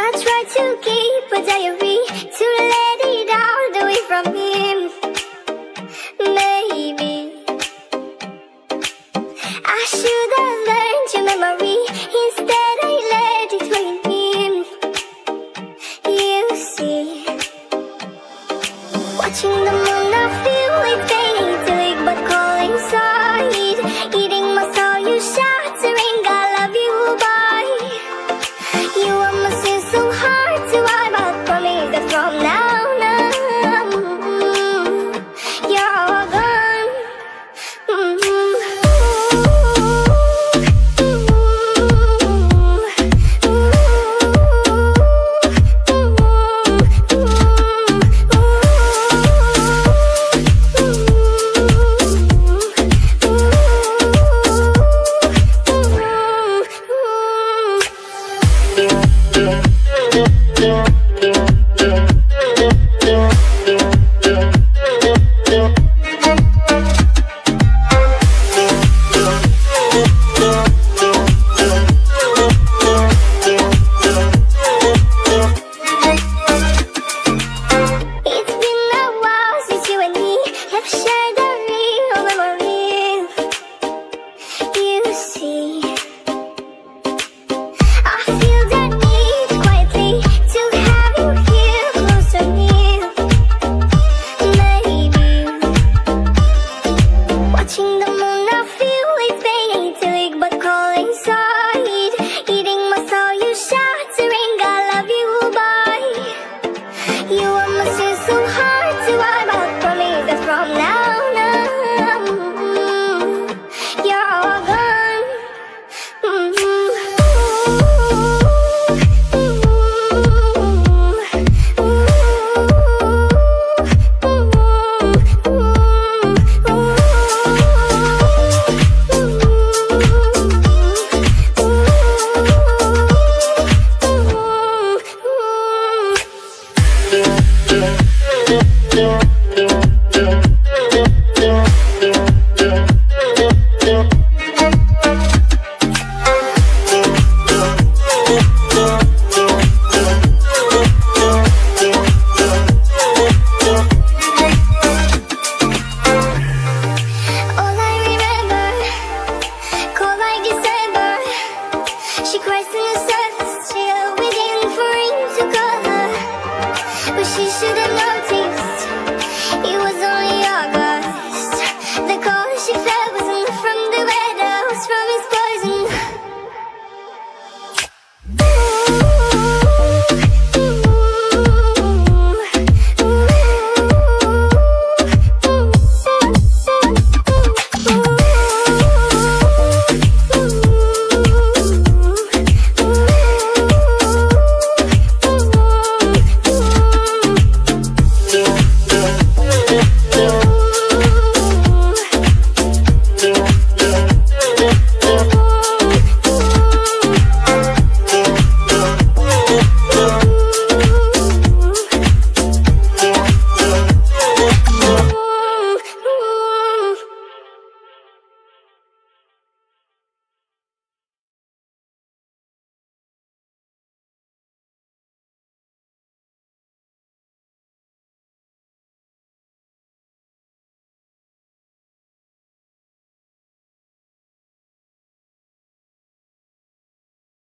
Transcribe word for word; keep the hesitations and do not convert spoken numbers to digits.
I try to keep a diary to let it out away from him. Maybe I should have learned your memory. Instead I let it rain him. You see, watching the moon I feel it fade to leak but cold inside. Eating my soul, you shattering, I love you, bye. You are my sin so hard to hide, but promise that from now on you're all gone. It's been a while since you and me have shared a real memory. You see, I feel that need quietly to have you here close to me. Maybe watching the moon, I feel it fade to leak but cold inside. Eating my soul, you shattering, I love you, bye. You are my sin so hard to hide, but promise that from now on you're all gone. All I remember, cold like December, she cries in the surface.